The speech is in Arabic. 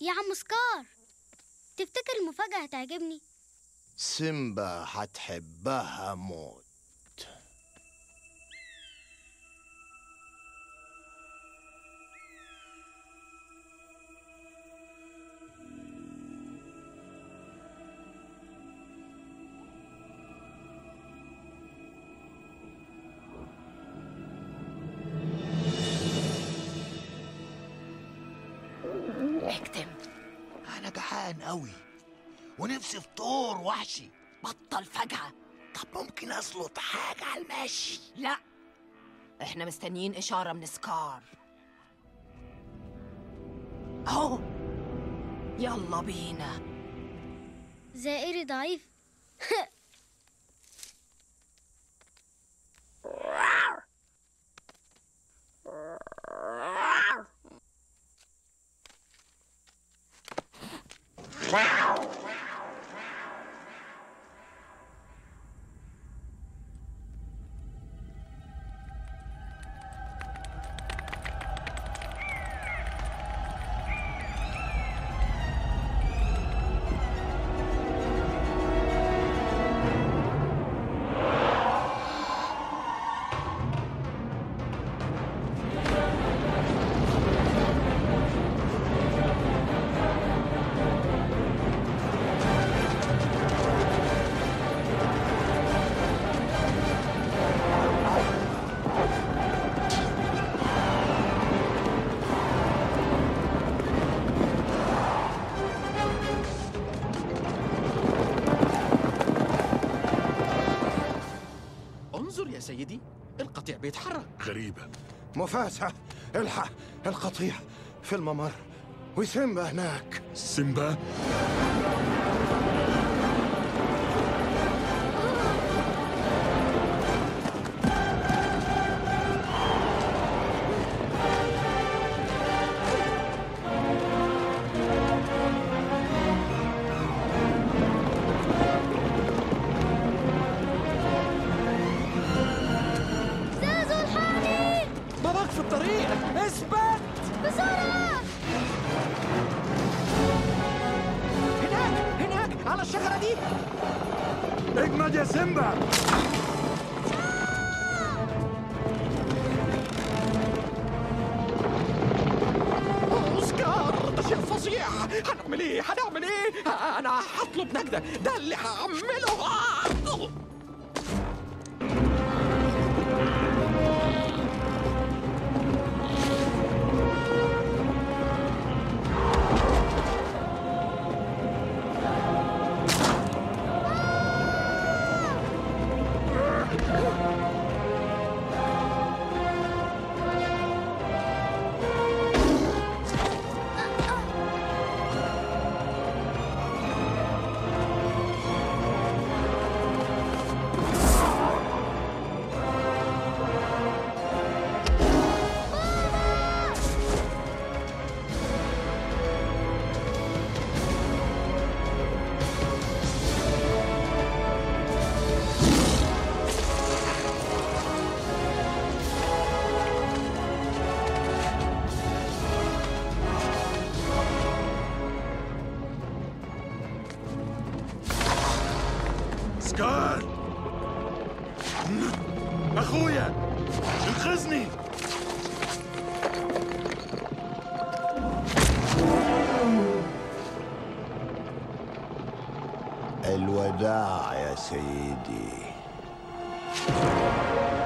يا عم سكار، تفتكر المفاجأة هتعجبني؟ سيمبا هتحبها موت. اكتم. أنا جعان أوي ونفسي فطور وحشي. بطل فجعة. طب ممكن أسلط حاجة على المشي؟ لا، احنا مستنيين إشارة من سكار. اهو، يلا بينا. زائري ضعيف. انظر يا سيدي، القطيع بيتحرك. غريبة. مفاسة، الحق، القطيع في الممر وسيمبا هناك. سيمبا؟ زازو الحقني باباك في الطريق، اثبت بسرعة. هناك على الشجرة دي. اجمد يا سيمبا. اوسكار، ده شيء فظيع. هنعمل ايه؟ انا هطلب نجدة، ده اللي هعمله. سكار، أخويا انقذني. الوداع يا سيدي.